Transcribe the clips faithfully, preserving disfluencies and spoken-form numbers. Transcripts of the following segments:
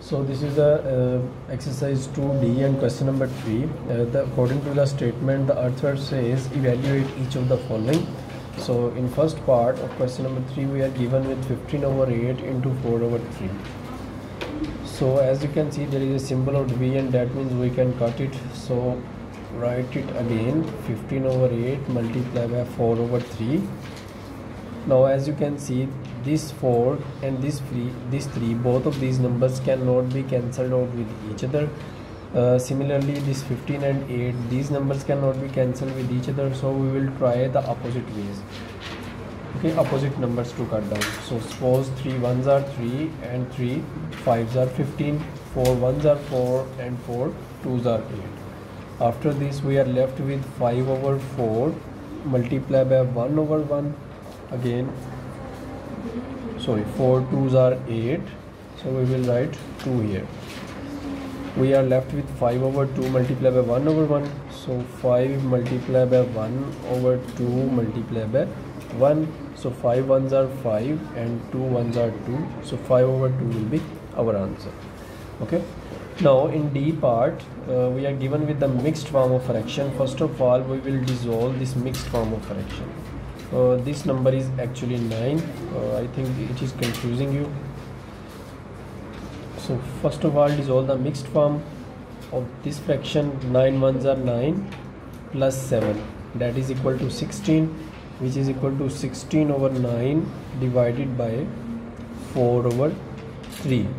So this is the uh, exercise two D and question number three. Uh, the, according to the statement, the author says evaluate each of the following. So in first part of question number three, we are given with fifteen over eight into four over three. So as you can see, there is a symbol of division, that means we can cut it. So write it again, fifteen over eight multiplied by four over three. Now as you can see, this four and this three, this three, both of these numbers cannot be cancelled out with each other. Uh, similarly, this fifteen and eight, these numbers cannot be cancelled with each other. So we will try the opposite ways. Okay, opposite numbers to cut down. So suppose three ones are three and three fives are fifteen, four ones are four and four twos are eight. After this, we are left with five over four multiplied by one over one. Again, sorry, four twos are eight, so we will write two here. We are left with five over two multiplied by one over one, so five multiplied by one over two multiplied by one, so five ones are five and two ones are two, so five over two will be our answer. Okay, now in D part, uh, we are given with the mixed form of fraction. First of all, we will dissolve this mixed form of fraction. Uh, this number is actually nine. uh, I think it is confusing you. So first of all, dissolve the mixed form of this fraction. Nine ones are nine plus seven, that is equal to sixteen, which is equal to sixteen over nine divided by four over three.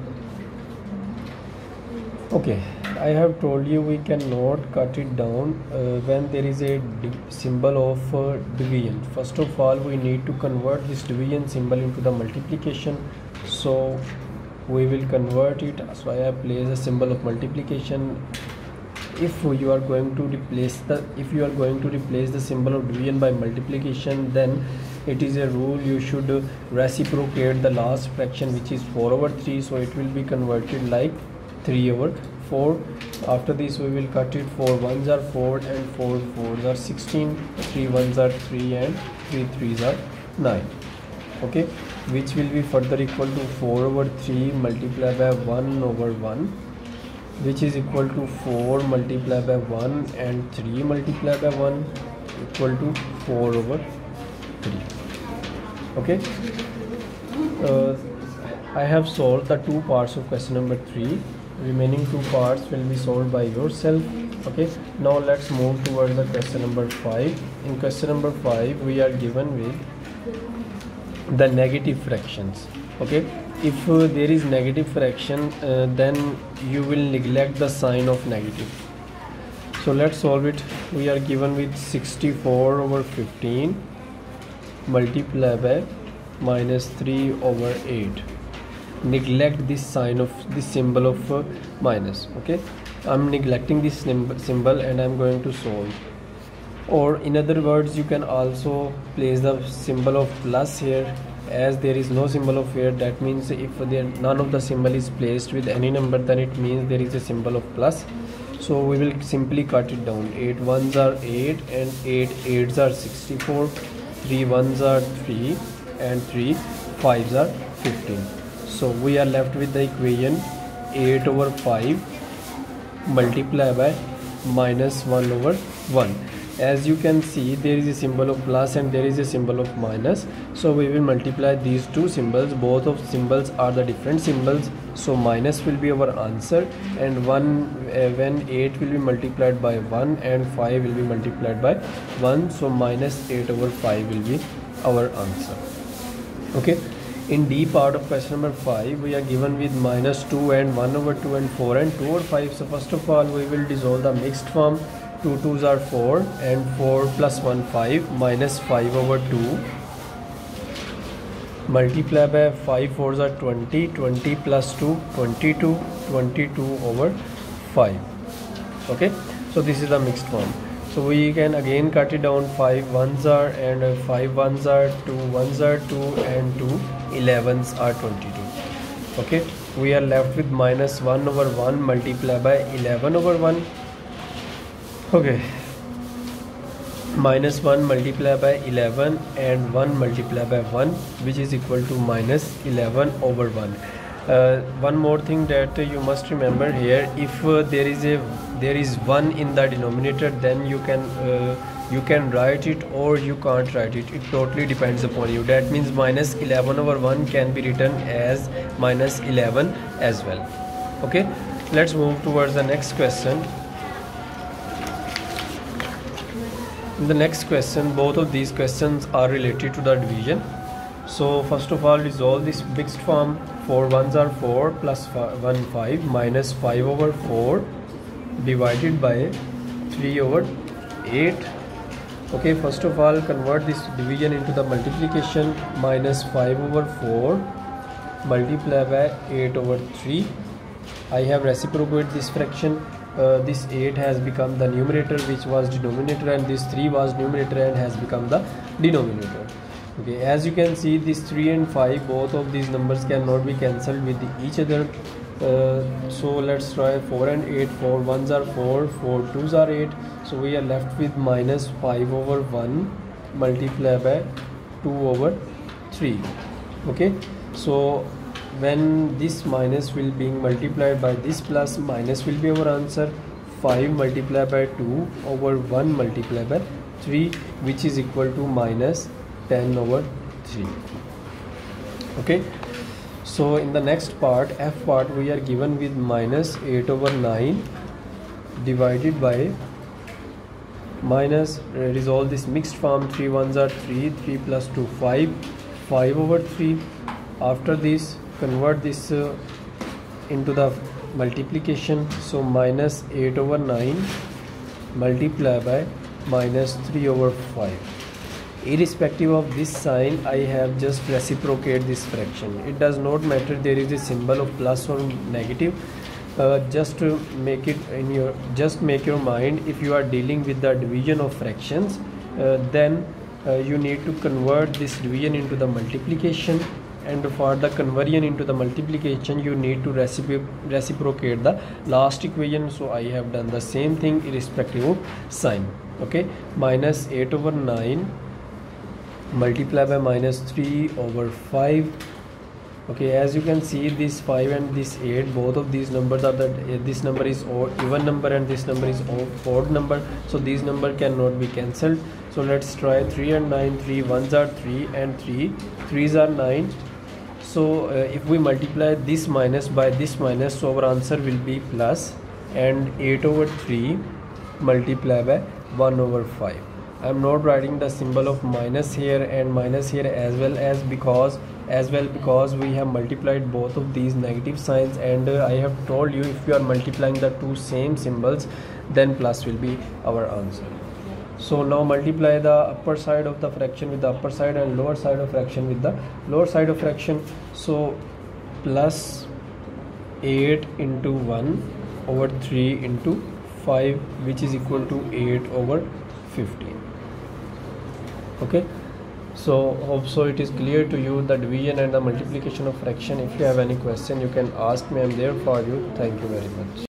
Okay, I have told you we cannot cut it down uh, when there is a symbol of uh, division. First of all, we need to convert this division symbol into the multiplication. So we will convert it. So I have placed a symbol of multiplication. If you are going to replace the if you are going to replace the symbol of division by multiplication, then it is a rule you should uh, reciprocate the last fraction, which is four over three. So it will be converted like three over four. After this, we will cut it. Four ones are four and four fours are sixteen, three ones are three and three threes are nine. Okay, which will be further equal to four over three multiplied by one over one, which is equal to four multiplied by one and three multiplied by one, equal to four over three. Okay, uh, I have solved the two parts of question number three. Remaining two parts will be solved by yourself. Okay, now let's move towards the question number five. In question number five, we are given with the negative fractions. Okay, if uh, there is negative fraction, uh, then you will neglect the sign of negative. So let's solve it. We are given with sixty-four over fifteen multiplied by minus three over eight. Neglect this sign of this symbol of uh, minus. Okay, I'm neglecting this symbol and I'm going to solve. Or in other words, you can also place the symbol of plus here. As there is no symbol of here, that means if there none of the symbol is placed with any number, then it means there is a symbol of plus. So we will simply cut it down. Eight ones are eight and eight eights are sixty-four, three ones are three and three fives are fifteen. So we are left with the equation eight over five multiplied by minus one over one. As you can see, there is a symbol of plus and there is a symbol of minus. So we will multiply these two symbols. Both of symbols are the different symbols. So minus will be our answer, and one uh, when eight will be multiplied by one and five will be multiplied by one. So minus eight over five will be our answer. Okay. In D part of question number five, we are given with minus two and one over two and four and two over five. So first of all, we will dissolve the mixed form. two twos are four and four plus one five minus five over two multiply by five fours are twenty, twenty plus two, twenty-two, twenty-two over five. Okay, so this is the mixed form. So we can again cut it down. Five ones are and uh, five ones are two ones are two and two elevens are twenty-two. Okay, we are left with minus one over one multiplied by eleven over one. Okay, minus one multiplied by eleven and one multiplied by one, which is equal to minus eleven over one. Uh, one more thing that uh, you must remember here, if uh, there is a there is one in the denominator, then you can uh, you can write it or you can't write it. It totally depends upon you. That means minus eleven over one can be written as minus eleven as well. Okay, let's move towards the next question. In the next question, both of these questions are related to the division. So first of all, resolve this mixed form. Four ones are four plus five, one five minus five over four divided by three over eight. Okay, first of all, convert this division into the multiplication. Minus five over four multiply by eight over three. I have reciprocated this fraction. Uh, this eight has become the numerator, which was denominator, and this three was numerator and has become the denominator. Okay, as you can see, this three and five, both of these numbers cannot be cancelled with each other. Uh, so let's try four and eight. Four ones are four, four twos are eight. So we are left with minus five over one multiply by two over three. Okay, so when this minus will be multiplied by this plus, minus will be our answer. Five multiplied by two over one multiplied by three, which is equal to minus ten over three. Okay, so in the next part, F part, we are given with minus eight over nine divided by minus, uh, resolve this mixed form. Three ones are three, three plus two five, five over three. After this, convert this uh, into the multiplication. So minus eight over nine multiply by minus three over five. Irrespective of this sign, I have just reciprocate this fraction. It does not matter there is a symbol of plus or negative. Uh, just to make it in your just make your mind, if you are dealing with the division of fractions, uh, then uh, you need to convert this division into the multiplication, and for the conversion into the multiplication you need to recipro reciprocate the last equation. So I have done the same thing irrespective of sign. Okay, minus eight over nine multiply by minus three over five. Okay, as you can see, this five and this eight, both of these numbers are that uh, this number is odd, even number, and this number is odd number, so these number cannot be cancelled. So let's try three and nine. Three ones are three and three, threes are nine. So uh, if we multiply this minus by this minus, so our answer will be plus, and eight over three multiply by one over five. I am not writing the symbol of minus here and minus here as well as because as well because we have multiplied both of these negative signs, and uh, I have told you if you are multiplying the two same symbols, then plus will be our answer. So now multiply the upper side of the fraction with the upper side and lower side of fraction with the lower side of fraction. So plus eight into one over three into five, which is equal to eight over fifteen. Okay, so hope so it is clear to you the division and the multiplication of fraction. If you have any question, you can ask me. I am there for you. Thank you very much.